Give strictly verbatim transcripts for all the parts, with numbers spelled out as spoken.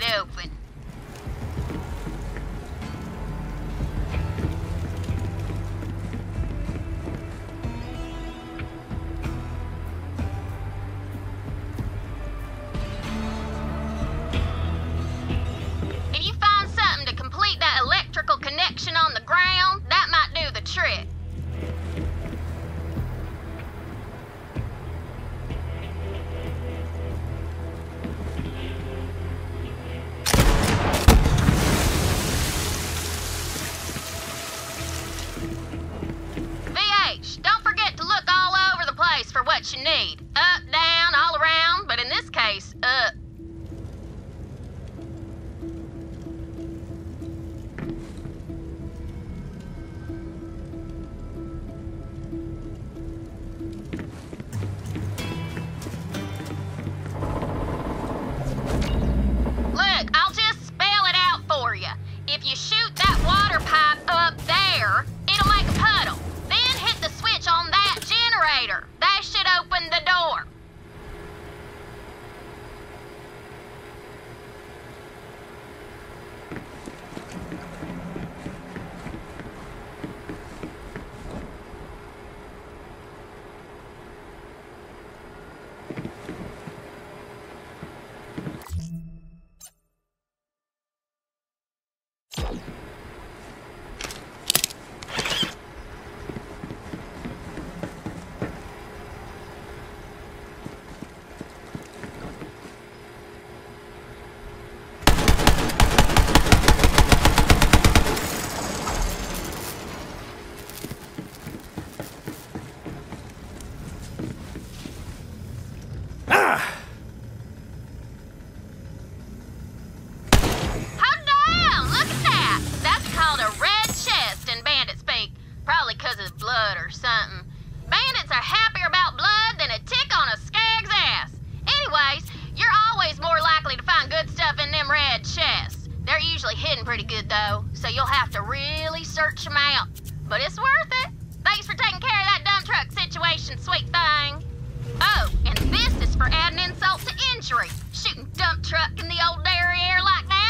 open. If you find something to complete that electrical connection on the ground, that might do the trick. Don't forget to look all over the place for what you need. Up, down, all around, but in this case, up. Look, I'll just spell it out for you. If you shoot that water pipe up there, it'll make a puddle. Then hit the switch on that generator. That should open the door. Probably because of blood or something. Bandits are happier about blood than a tick on a skag's ass. Anyways, you're always more likely to find good stuff in them red chests. They're usually hidden pretty good though, so you'll have to really search them out. But it's worth it. Thanks for taking care of that dump truck situation, sweet thing. Oh, and this is for adding insult to injury. Shooting dump truck in the old derriere like that.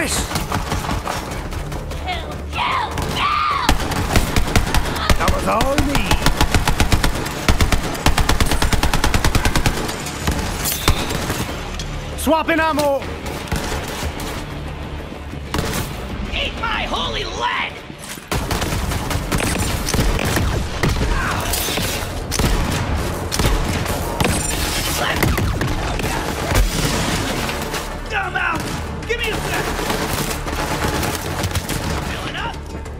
it! Kill, kill, kill! That was all me. Swapping ammo! Eat my holy lead! I'm out! Give me a sec! Filling up!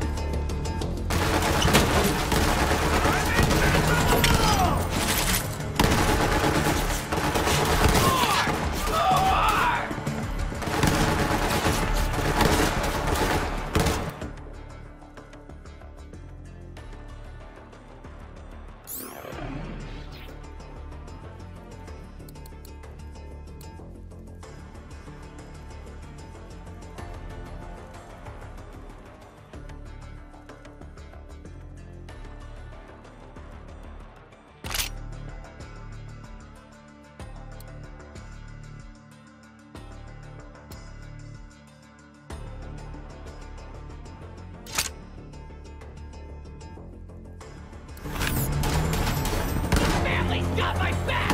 Got my back!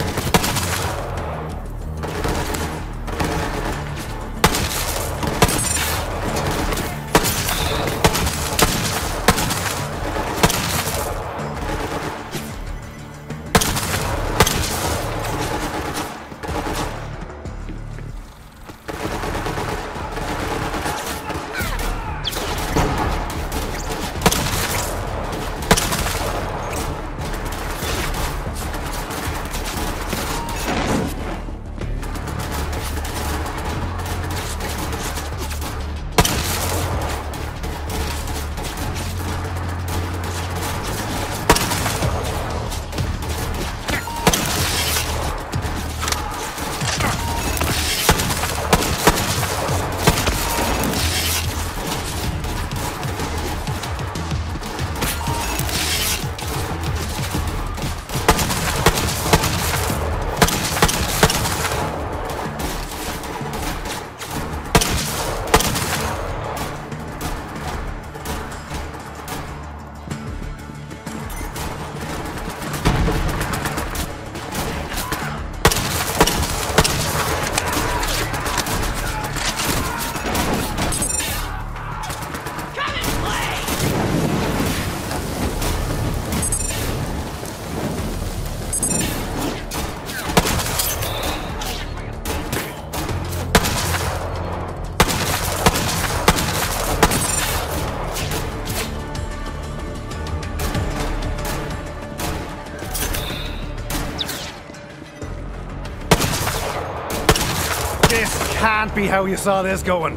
Can't be how you saw this going.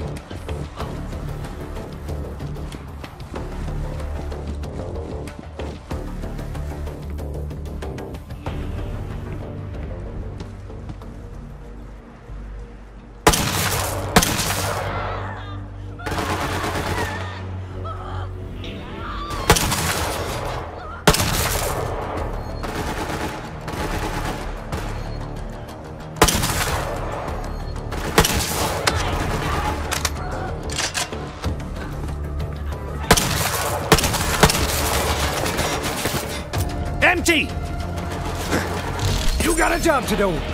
Empty! You got a job to do.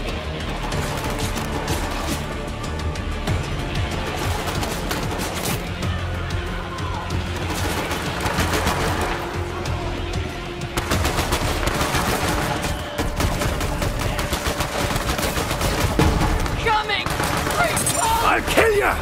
Coming! I'll kill ya!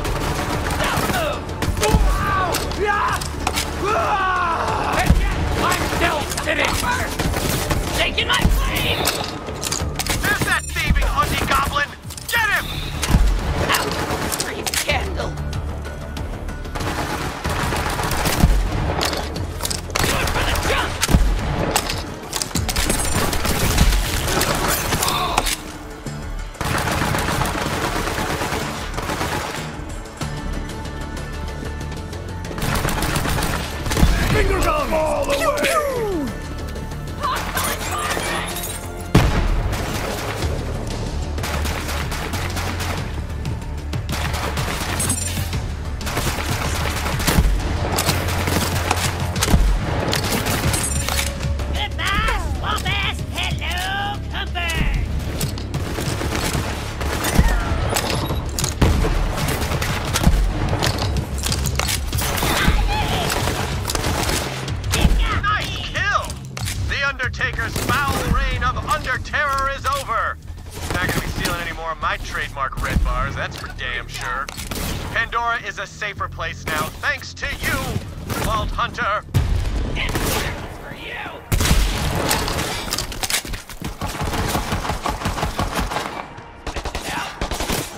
I'm still sitting! Taking my place! There's that thieving hunty goblin! Get him! Out! Free candle! Good for the jump! Finger gun all the way! terror is over. Not gonna be stealing any more of my trademark red bars, that's for damn sure. Pandora is a safer place now, thanks to you, Vault Hunter. For you!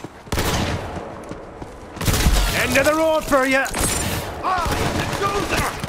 End of the road for you! Oh,